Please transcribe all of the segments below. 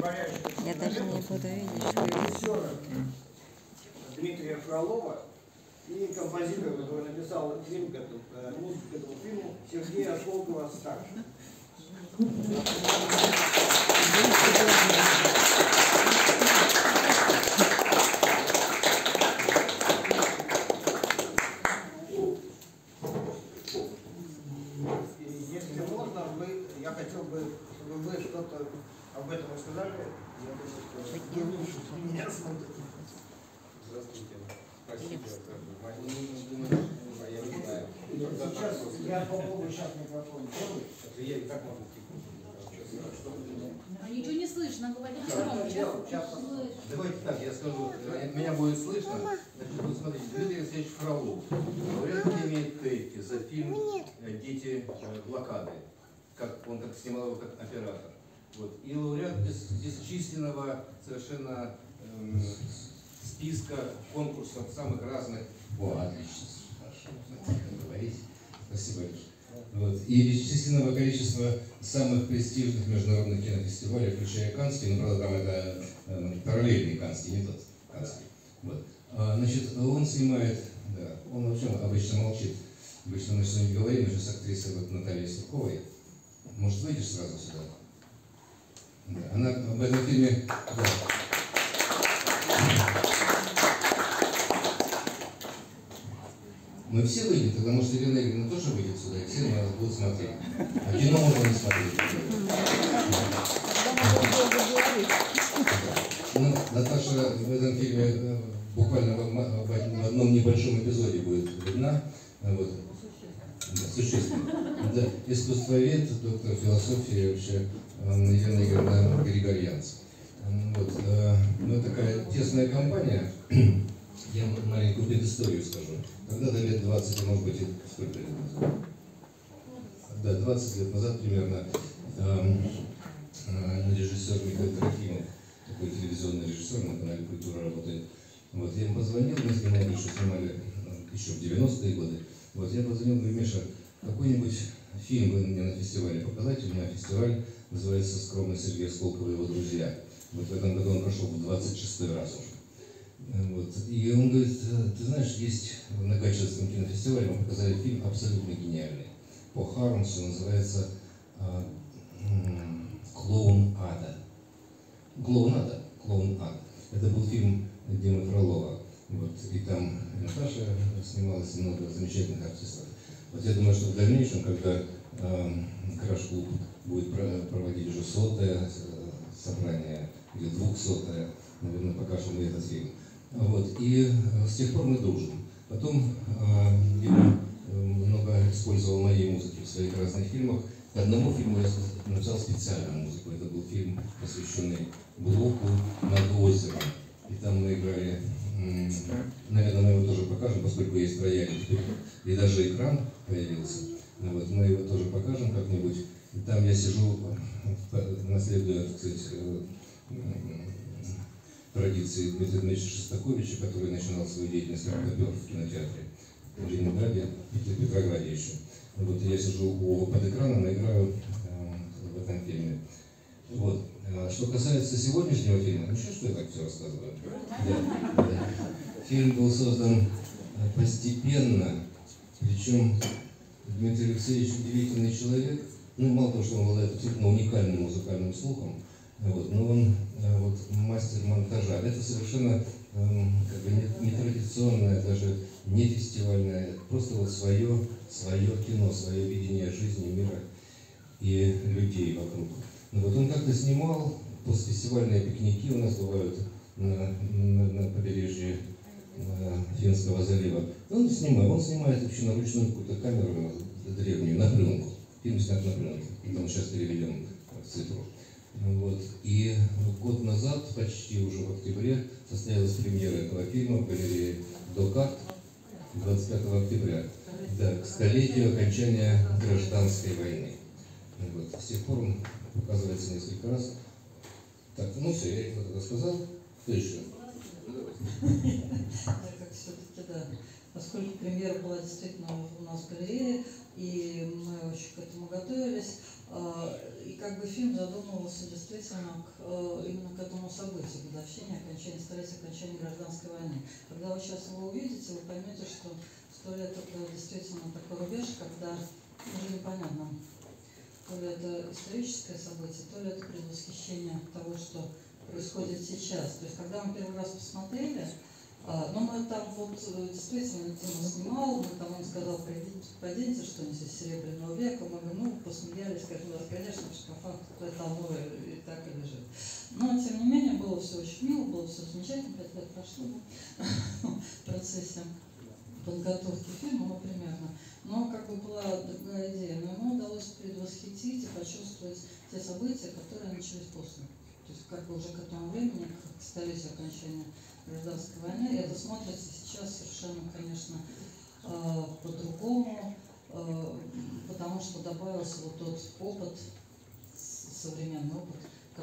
Я даже не буду видеть, что режиссера Дмитрия Фролова и композитора, который написал фильм, музыку к этому фильму, Сергея Осколкова-старшего. Если можно, я хотел бы, чтобы вы что-то об этом рассказали. Я думаю, что вы лучше меня смотрите. Здравствуйте. Спасибо за внимание. Я не знаю. Сейчас я попробую сейчас микрофон делать. Я и так могу. Ничего не слышно, говорите громче. Давайте так, я скажу, меня будет слышно. Значит, вот смотрите, Дмитрий Алексеевич Фролов, лауреат премии Тейки за фильм «Дети блокады», он как снимал его как оператор. Вот. И лауреат бесчисленного совершенно списка конкурсов самых разных. Отлично, хорошо, говорить. Спасибо большое. Вот. И бесчисленного количества самых престижных международных кинофестивалей, включая Каннский, но, правда, там это параллельный Каннский, не тот Каннский. Вот. Значит, он снимает, да, он вообще обычно молчит. Обычно мы что-нибудь говорим, уже с актрисой вот Натальей Сурковой. Может, выйдешь сразу сюда? Да. Она об этом фильме... Да. Мы все выйдем, тогда, может, Елена Игоревна тоже выйдет сюда, и все нас будут смотреть. А кино можно не смотреть. Ну, Наташа в этом фильме буквально в одном небольшом эпизоде будет видна. Вот. Да, существенно. Да, искусствовед, доктор философии, вообще Елена Игоревна Григорьянц. Вот. Ну, такая тесная компания. Я маленькую предысторию скажу. Когда-то лет 20, может быть, сколько лет назад? Да, 20 лет назад примерно режиссер Михаил Трофимов, такой телевизионный режиссер, на канале «Культура» работает. Вот, я ему позвонил, мы с ним еще снимали еще в 90-е годы. Вот, я позвонил, говорю: Миша, какой-нибудь фильм вы мне на фестивале показать? У меня фестиваль называется «Скромный Сергей Осколков и его друзья». Вот в этом году он прошел в 26-й раз уже. Вот. И он говорит: ты знаешь, есть на Гатчинском кинофестивале, мы показали фильм абсолютно гениальный. По Хармсу, называется «Клоун ада». «Клоун ада». «Клоун ада». Это был фильм Димы Фролова. Вот. И там Наташа снималась, много замечательных артистов. Вот я думаю, что в дальнейшем, когда Краш-клуб будет проводить уже 100-е собрание или 200-е, наверное, покажем мы этот фильм. Вот. И с тех пор мы дружим. Потом Дима много использовал моей музыки в своих разных фильмах. К одному фильму я написал специальную музыку. Это был фильм, посвященный блоку «Над озером». И там мы играли, наверное, мы его тоже покажем, поскольку есть рояль теперь. И даже экран появился. Вот. Мы его тоже покажем как-нибудь. И там я сижу, наследуя, так сказать, традиции Дмитрия Дмитриевича Шостаковича, который начинал свою деятельность как актер в кинотеатре в Ленинграде и в Петрограде еще. Вот, я сижу под экраном и играю в этом фильме. Вот. Что касается сегодняшнего фильма, ну что я так все рассказываю? Да. Фильм был создан постепенно, причем Дмитрий Алексеевич удивительный человек. Ну, мало того, что он обладает абсолютно уникальным музыкальным слухом, вот, но он вот, мастер монтажа. Это совершенно как бы нетрадиционное, даже не фестивальное, просто вот свое кино, свое видение жизни, мира и людей вокруг. Ну, вот он как-то снимал постфестивальные пикники, у нас бывают на побережье Финского залива. Он снимает вообще на ручную какую-то камеру древнюю, на пленку. Фильм снят на пленке, он сейчас переведен в цифру. Вот. И год назад, почти уже в октябре, состоялась премьера этого фильма в галерее «Докат» 25 октября, да, к столетию окончания гражданской войны. Вот. С тех пор он показывается несколько раз. Так, ну все, я это рассказал. Кто еще? Все-таки, да. Поскольку премьера была действительно у нас в галерее, и мы очень к этому готовились, И как бы фильм задумывался действительно именно к этому событию, годовщине столетия окончания гражданской войны. Когда вы сейчас его увидите, вы поймете, что 100 лет это действительно такой рубеж, когда уже непонятно, то ли это историческое событие, то ли это предвосхищение того, что происходит сейчас. То есть, когда мы первый раз посмотрели, ну, мы там вот действительно Дима снимал, мы там, он сказал, пойдите что-нибудь из Серебряного века, мы посмеялись, как у нас, конечно, в шкафах это оно и так и лежит. Но, тем не менее, было все очень мило, было все замечательно, 5 лет прошло в процессе подготовки фильма, ну, примерно. Но как бы была другая идея, но ему удалось предвосхитить и почувствовать те события, которые начались после. То есть как бы уже к этому времени, к столетию окончания гражданской войны, это смотрится сейчас совершенно, конечно, по-другому, потому что добавился вот тот опыт, современный опыт,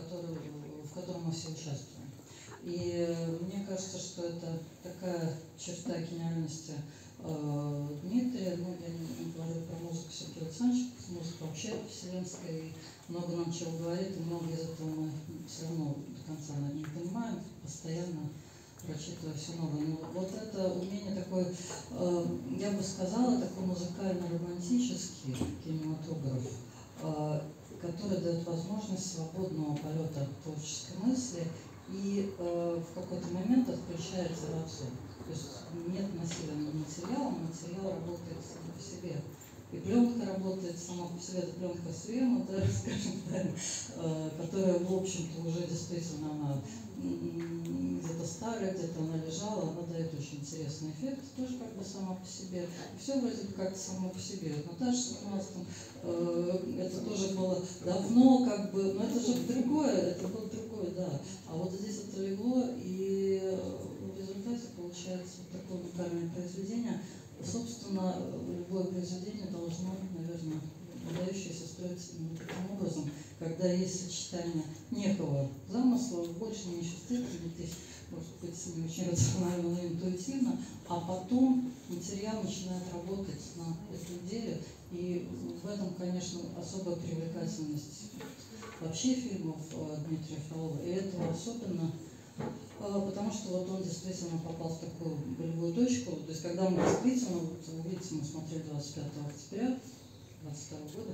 в котором мы все участвуем. И мне кажется, что это такая черта гениальности Дмитрия. Ну, я не говорю про музыку Сергея Александровича, музыка вообще вселенская, и много нам чего говорит, и много из этого мы все равно до конца не понимаем, постоянно прочитывая все новое. Но вот это умение такой, я бы сказала, такой музыкально-романтический кинематограф, который дает возможность свободного полета творческой мысли и в какой-то момент отключается разум. То есть нет насилия над материалом, материал работает сам по себе. И пленка работает сама по себе, это пленка съема, да, скажем так, которая, в общем-то, уже действительно она где-то старая, где-то она лежала, она дает очень интересный эффект, тоже как бы сама по себе. Все вроде бы как-то само по себе. Наташа снималась там, это тоже было давно, как бы, но это же другое, это было другое, да. А вот здесь это легло, и в результате получается вот такое уникальное произведение. Собственно, любое произведение должно, наверное, выдающееся строиться именно таким образом, когда есть сочетание некого замысла, в большей меньшей степени, может быть, не очень рационально, но интуитивно, а потом материал начинает работать на этом деле, и в этом, конечно, особая привлекательность вообще фильмов Дмитрия Фролова, и этого особенно, потому что вот он действительно попал в такую болевую точку. То есть когда мы действительно, вот вы видите, мы смотрели 25 октября 2022 года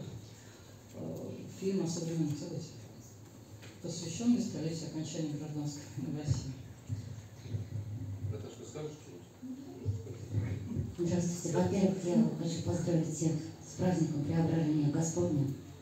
фильм о современных событиях, посвященный столетию окончания гражданской войны в России. Наташка, скажешь что-нибудь? Здравствуйте. Во-первых, я хочу поздравить всех с праздником Преображения Господня.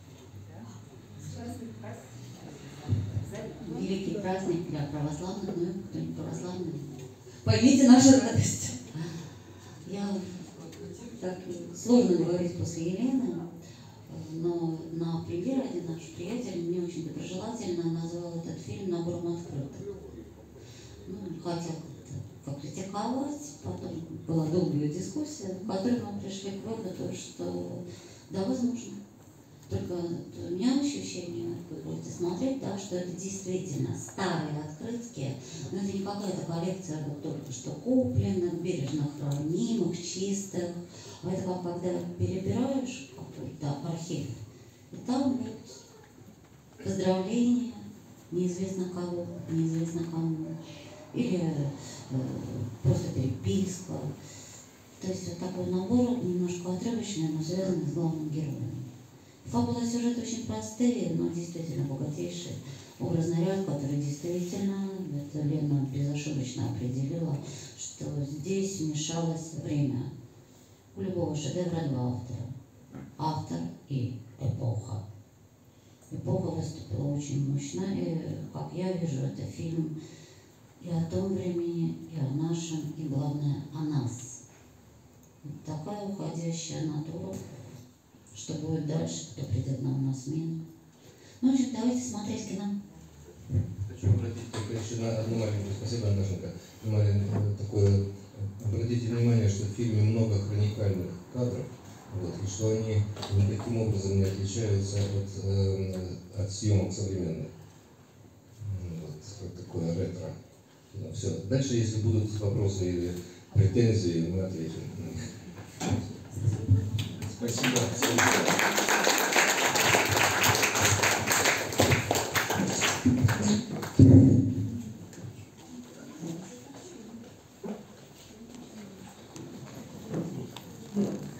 Великий праздник для православных, но кто не православный, поймите нашу радость. Я так сложно говорить после Елены, но на премьере один наш приятель мне очень доброжелательно назвал этот фильм набором открыток. Ну, хотел как-то покритиковать, потом была долгая дискуссия, в которой мы пришли к выводу, что да, возможно. Только у меня ощущение, вы будете смотреть, да, что это действительно старые открытки, но это не какая-то коллекция вот только что купленных, бережно хранимых, чистых. А это как когда перебираешь какой-то архив, и там вот поздравления неизвестно кого, неизвестно кому, или просто переписка. То есть вот такой набор немножко отрывочный, но связанный с главным героем. Фабула, сюжет очень простые, но действительно богатейшие. Образный ряд, который действительно, это Лена безошибочно определила, что здесь вмешалось время. У любого шедевра два автора. Автор и эпоха. Эпоха выступила очень мощно, и, как я вижу, это фильм и о том времени, и о нашем, и, главное, о нас. Вот такая уходящая натура. Что будет дальше, кто придет нам на смену. Ну, в общем, давайте смотреть кино. Хочу обратить только еще на одну маленькую, спасибо, Наташенька, такое, обратите внимание, что в фильме много хроникальных кадров, вот, и что они никаким образом не отличаются от съемок современных. Вот такое ретро. Ну, все. Дальше, если будут вопросы или претензии, мы ответим. Спасибо. Thank you.